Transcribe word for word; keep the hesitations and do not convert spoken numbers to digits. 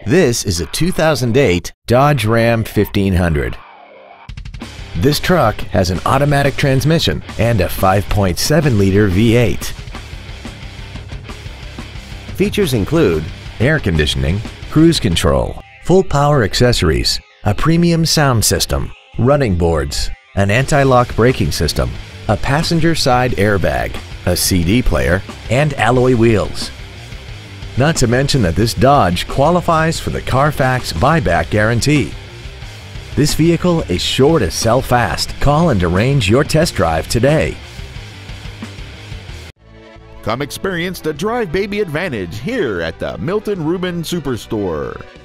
This is a two thousand eight Dodge Ram fifteen hundred. This truck has an automatic transmission and a five point seven liter V eight. Features include air conditioning, cruise control, full power accessories, a premium sound system, running boards, an anti-lock braking system, a passenger side airbag, a C D player, and alloy wheels. Not to mention that this Dodge qualifies for the Carfax buyback guarantee. This vehicle is sure to sell fast. Call and arrange your test drive today. Come experience the Drive Baby Advantage here at the Milton Ruben Superstore.